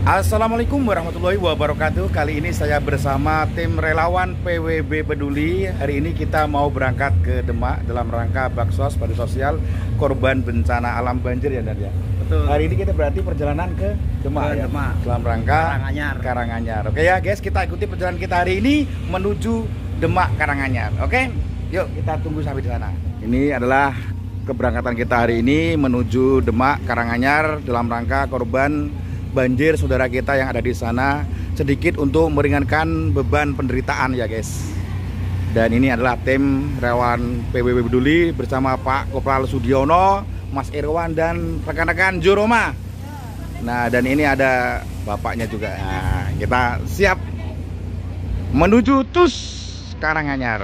Assalamualaikum warahmatullahi wabarakatuh. Kali ini saya bersama tim relawan PWB Peduli. Hari ini kita mau berangkat ke Demak dalam rangka baksos bantu sosial korban bencana alam banjir ya, Dan ya. Betul. Hari ini kita berarti perjalanan ke Demak ya. Demak. Dalam rangka Karanganyar. Oke ya guys, kita ikuti perjalanan kita hari ini menuju Demak Karanganyar. Oke, yuk kita tunggu sampai di sana. Ini adalah keberangkatan kita hari ini menuju Demak Karanganyar dalam rangka korban banjir saudara kita yang ada di sana, sedikit untuk meringankan beban penderitaan ya guys. Dan ini adalah tim relawan PWB Peduli bersama Pak Kopral Sudiono, Mas Irwan dan rekan-rekan Juroma. Nah, dan ini ada bapaknya juga. Nah, kita siap menuju TUS Karanganyar.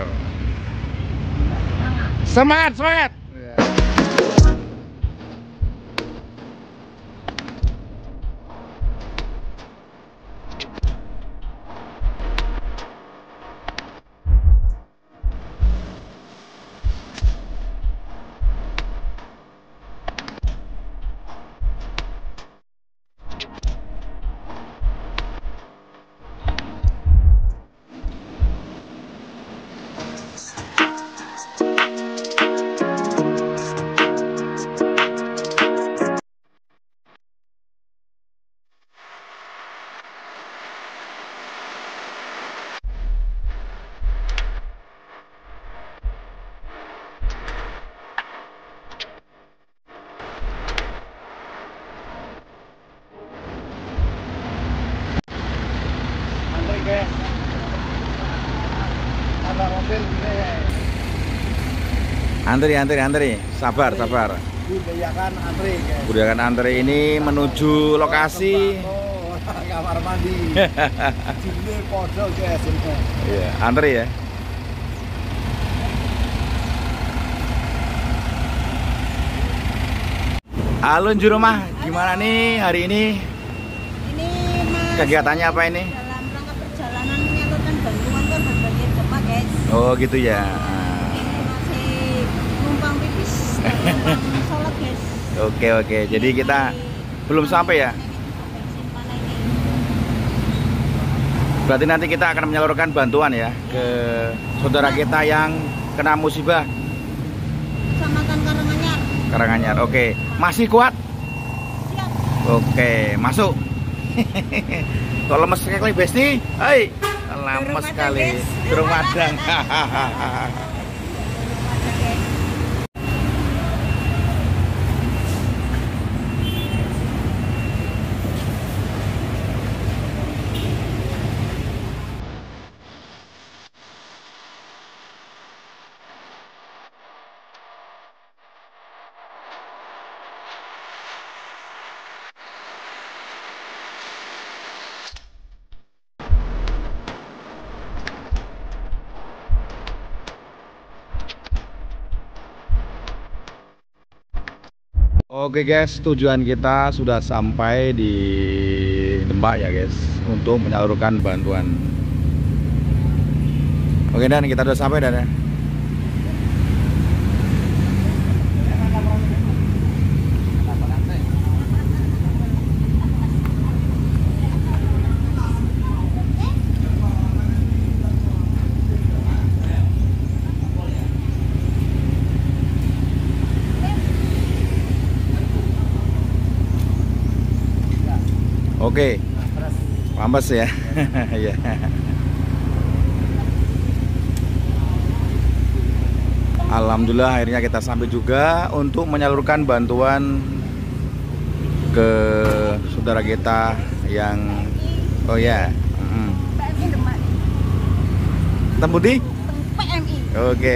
Semangat, semangat. Antri, sabar. Budayakan antri, guys. Budayakan antri ini menuju lokasi. Kamar mandi. Sini podo, guys. Iya, antri ya. Halo Juromah, gimana nih hari ini? Ini Mas, Kegiatannya apa ini? dalam rangka perjalanan menyalurkan bantuan korban banjir Demak, guys. Oh gitu ya. Ini masih numpang pipis dan numpang sholat, guys. Oke. Jadi kita belum sampai ya. Bensin mana ini? Berarti nanti kita akan menyalurkan bantuan ya ke saudara kita yang kena musibah Kecamatan Karanganyar. Karanganyar. Oke, masih kuat? Siap. Oke, masuk. Kalau lemes sekali Besti, hai, lemes sekali. Durung madang. Ada, guys. Oke guys, tujuan kita sudah sampai di Demak ya guys, untuk menyalurkan bantuan. Oke Dan, kita sudah sampai Dan ya. Oke, pambas ya. Ya. Alhamdulillah akhirnya kita sampai juga untuk menyalurkan bantuan ke saudara kita yang PMI Demak. Tembuti. PMI. Oke.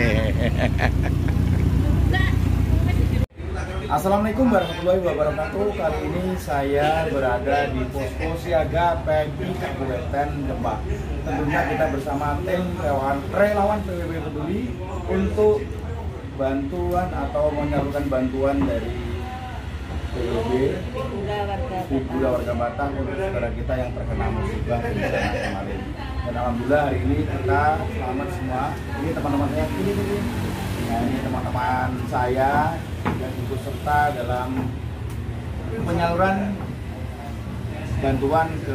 Assalamualaikum warahmatullahi wabarakatuh. Kali ini saya berada di posko siaga PMI Kabupaten Demak. Tentunya kita bersama tim relawan PWB Peduli untuk bantuan atau menyalurkan bantuan dari PWB Figura Warga Batak untuk saudara kita yang terkena musibah bencana kemarin. Dan alhamdulillah hari ini kita selamat semua. Ini teman-teman saya, nah ini teman-teman saya yang ikut serta dalam penyaluran bantuan ke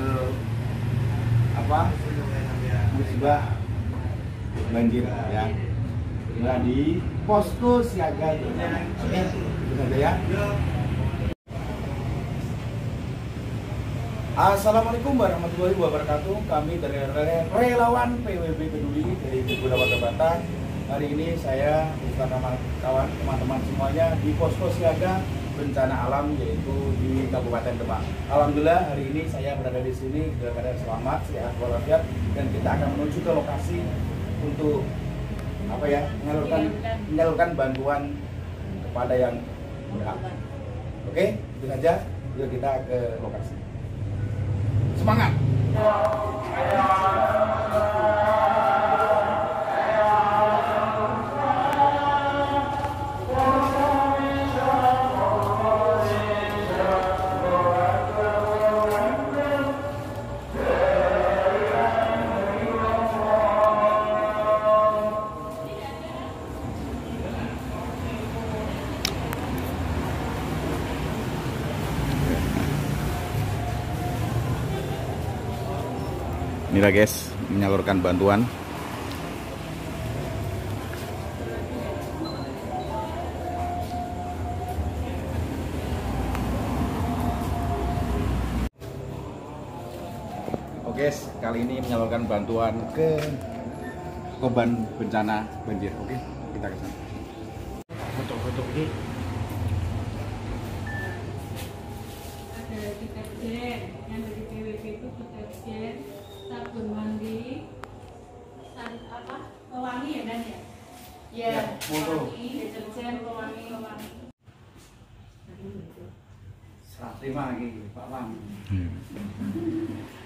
musibah banjir ya. Nah, di posko siaga. Oke, itu saja ya. Assalamualaikum warahmatullahi wabarakatuh. Kami dari relawan PWB Peduli dari Kabupaten Batang. Hari ini saya bersama kawan teman-teman semuanya di posko siaga bencana alam, yaitu di Kabupaten Demak. Alhamdulillah hari ini saya berada di sini dalam keadaan selamat, sehat walafiat, dan kita akan menuju ke lokasi untuk menyalurkan bantuan kepada yang berhak. Oke, itu saja. Yuk kita ke lokasi. Semangat! Inilah guys, menyalurkan bantuan. Oke guys, kali ini menyalurkan bantuan ke korban bencana banjir. Oke, kita ke sana. Foto-foto ini. Ada deterjen yang dari PWB itu deterjen, sabun mandi, pewangi ya Dan ya? Ya, pewangi, deterjen, pewangi. Serah terima lagi Pak Bang.